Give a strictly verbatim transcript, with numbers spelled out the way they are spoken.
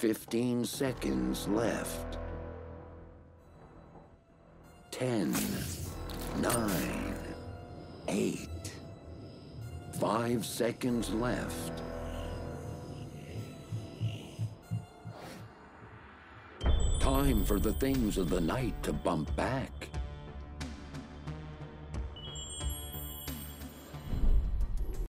Fifteen seconds left. Ten, nine, eight. Five seconds left. Time for the things of the night to bump back.